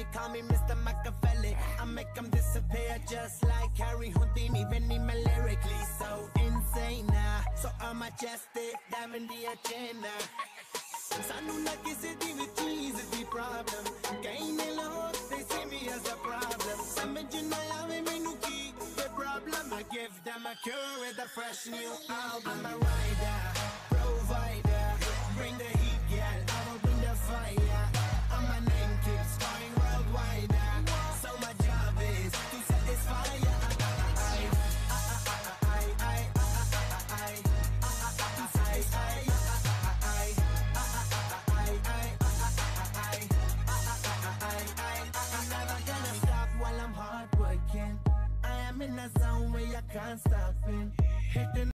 call me Mr. Machiavelli. I make them disappear just like Harry Houdini. Veni me lyrically so insane now. So I'm majestic, diamond the agenda. Sanu na kisi di with cheese is the problem. Kain lo, they see me as a problem. Samajh na aave mainu ki the problem. I give them a cure with a fresh new album. I'm a rider, provider, bring the heat, girl. I will bring the fire. And my name keeps going worldwide. So my job is to satisfy ya. I'm in a zone where you can't stop it. Hitting